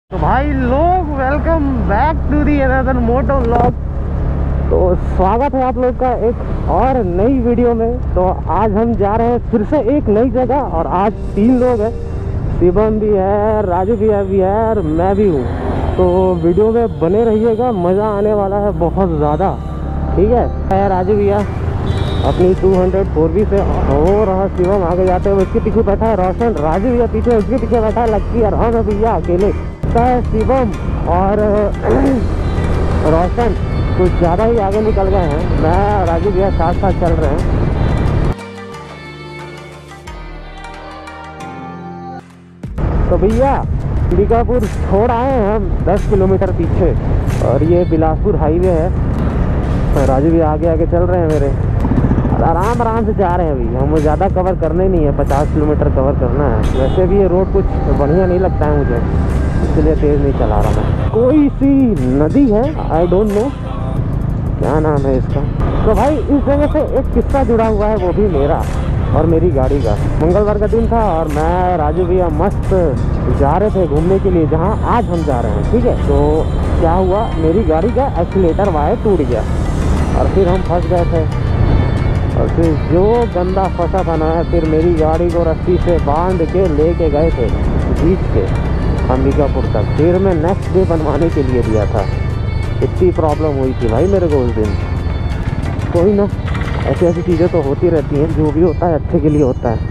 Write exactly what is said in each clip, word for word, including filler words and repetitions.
तो भाई लोग welcome back to the another moto vlog. तो स्वागत है आप लोग का एक और नई वीडियो में। तो आज हम जा रहे हैं फिर से एक नई जगह और आज तीन लोग हैं, शिवम भी है, राजू भैया भी है और मैं भी हूँ। तो वीडियो में बने रहिएगा, मज़ा आने वाला है बहुत ज़्यादा। ठीक है, राजू भैया अपनी टू हंड्रेड फोर बी से हो रहा, शिवम आगे जाते हुए उसके पीछे बैठा है रोशन, राजू भैया पीछे उसके पीछे बैठा है लक्की और हम भैया अकेले है। शिवम और रोशन कुछ ज़्यादा ही आगे निकल गए हैं, मैं राजू भैया साथ साथ चल रहे हैं। तो भैया अंबिकापुर छोड़ आए हैं हम दस किलोमीटर पीछे और ये बिलासपुर हाईवे है। राजू भैया आगे आगे चल रहे हैं मेरे, आराम आराम से जा रहे हैं। अभी हमें ज़्यादा कवर करने नहीं है, पचास किलोमीटर कवर करना है। वैसे भी ये रोड कुछ बढ़िया नहीं लगता है मुझे, इसलिए तेज़ नहीं चला रहा मैं। कोई सी नदी है, आई डोंट नो क्या नाम है इसका। तो भाई इस जगह से एक किस्सा जुड़ा हुआ है, वो भी मेरा और मेरी गाड़ी का। मंगलवार का दिन था और मैं राजू भैया मस्त जा रहे थे घूमने के लिए जहाँ आज हम जा रहे हैं। ठीक है, तो क्या हुआ, मेरी गाड़ी का एक्सीलेटर वायर टूट गया और फिर हम फंस गए थे। और फिर जो गंदा फंसा था ना, फिर मेरी गाड़ी को रस्सी से बांध के लेके गए थे बीच के अंबिकापुर तक। फिर मैं नेक्स्ट डे बनवाने के लिए दिया था। इतनी प्रॉब्लम हुई थी भाई मेरे को उस दिन। कोई ना, ऐसी ऐसी चीज़ें तो होती रहती हैं, जो भी होता है अच्छे के लिए होता है।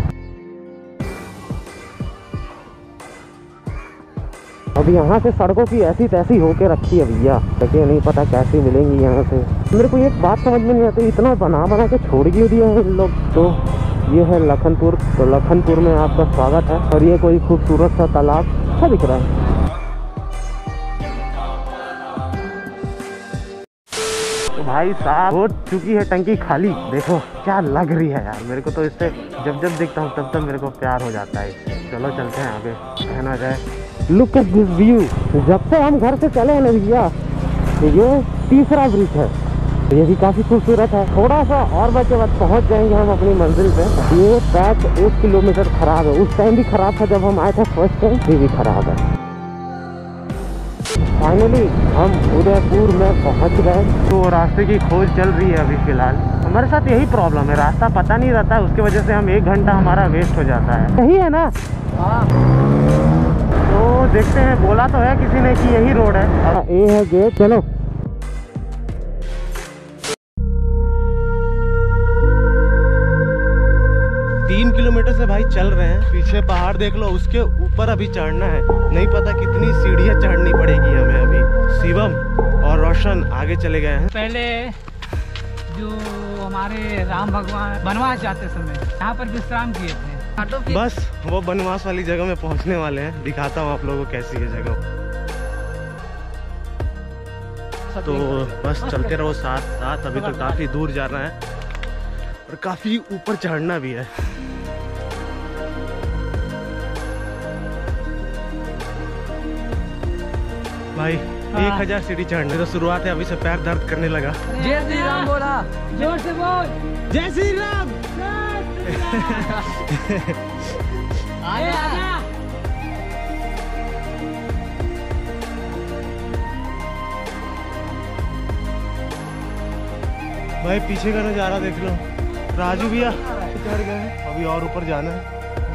अब यहाँ से सड़कों की ऐसी तैसी होके रखी है भैया, जगह नहीं पता कैसी मिलेंगी यहाँ से। मेरे को एक बात समझ में नहीं आती, इतना बना बना के छोड़ क्यों दिया है इन लोग। तो ये है लखनपुर। तो लखनपुर में आपका स्वागत है और ये कोई खूबसूरत सा तालाब अच्छा दिख रहा है। तो भाई साहब हो चुकी है टंकी खाली, देखो क्या लग रही है यार। मेरे को तो इससे जब जब देखता हूँ तब तब मेरे को प्यार हो जाता है। चलो चलते हैं आगे, कहना जाए। Look at this view. जब से हम घर से चले हैं ना भैया, ये तीसरा ब्रिज है, ये भी काफ़ी खूबसूरत है। थोड़ा सा और बचे बाद पहुंच जाएंगे हम अपनी मंजिल पे। ये पैच एक किलोमीटर खराब है, उस टाइम भी खराब था जब हम आए थे फर्स्ट टाइम, ये भी खराब है। फाइनली हम उदयपुर में पहुंच गए। तो रास्ते की खोज चल रही है अभी फिलहाल। हमारे साथ यही प्रॉब्लम है, रास्ता पता नहीं रहता, उसकी वजह से हम एक घंटा हमारा वेस्ट हो जाता है। यही है ना? हाँ। तो देखते हैं, बोला तो है किसी ने कि यही रोड है। ये है गेट, चलो। तीन किलोमीटर से भाई चल रहे हैं, पीछे पहाड़ देख लो, उसके ऊपर अभी चढ़ना है। नहीं पता कितनी सीढ़ियाँ चढ़नी पड़ेगी हमें अभी। शिवम और रोशन आगे चले गए हैं। पहले जो हमारे राम भगवान वनवास जाते समय यहाँ पर विश्राम किए थे। बस वो वनवास वाली जगह में पहुँचने वाले हैं, दिखाता हूँ आप लोगों को कैसी है जगह। तो बस चलते रहो साथ साथ। अभी तो काफी दूर जा रहा है और काफी ऊपर चढ़ना भी है। भाई एक हजार सीढ़ी चढ़ने तो शुरुआत है, अभी से पैर दर्द करने लगा। जय श्री राम बोला, जोर से बोल, जय श्री राम। आया। भाई पीछे का नजारा देख लो, राजू भैया चढ़ गए हैं, अभी और ऊपर जाना है।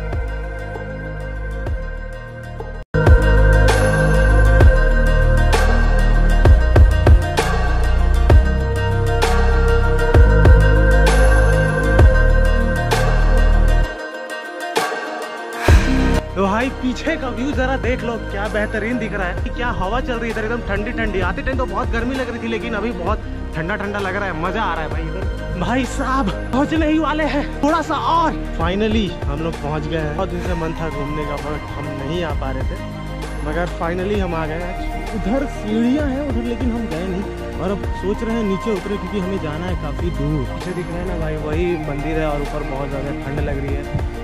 तो भाई पीछे का व्यू जरा देख लो, क्या बेहतरीन दिख रहा है। क्या हवा चल रही है इधर, एकदम ठंडी ठंडी। आते टाइम तो बहुत गर्मी लग रही थी, लेकिन अभी बहुत ठंडा ठंडा लग रहा है, मजा आ रहा है भाई इधर। भाई साहब पहुंचने ही वाले हैं, थोड़ा सा और। फाइनली हम लोग पहुंच गए हैं। बहुत दिन से मन था घूमने का, बट हम नहीं आ पा रहे थे, मगर फाइनली हम आ गए हैं। उधर सीढ़ियां हैं उधर, लेकिन हम गए नहीं और अब सोच रहे हैं नीचे उतरे, क्योंकि हमें जाना है काफी दूर। पीछे दिख रहा है ना भाई, वही मंदिर है और ऊपर बहुत ज्यादा ठंड लग रही है।